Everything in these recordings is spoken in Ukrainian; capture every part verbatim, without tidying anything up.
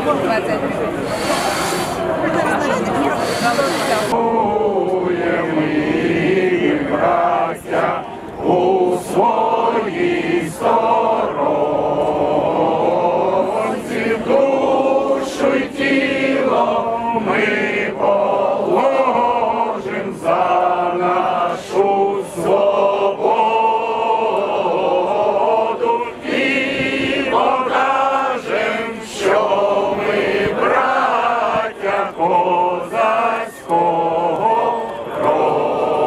двадцять. Браття у своїй сторонці, душу й тіло ми положим за нашу свободу і покажем, що ми браття козацького роду.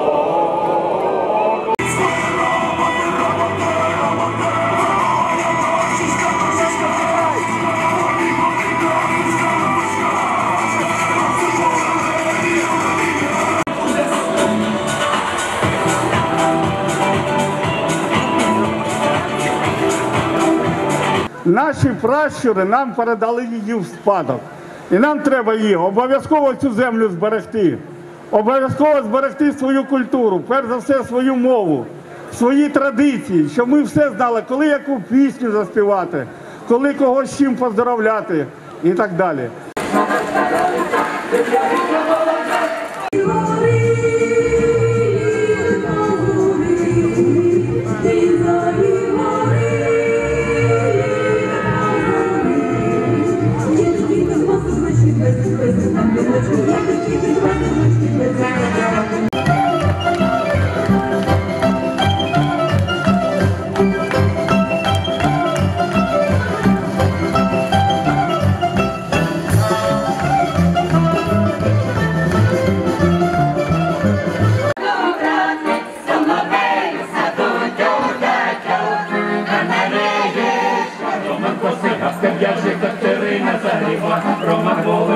Наші пращури нам передали її в спадок. І нам треба її обов'язково цю землю зберегти. Обов'язково зберегти свою культуру, перш за все свою мову, свої традиції, щоб ми все знали, коли яку пісню заспівати, коли когось з чим поздоровляти і так далі. Катерина Заріва, Рома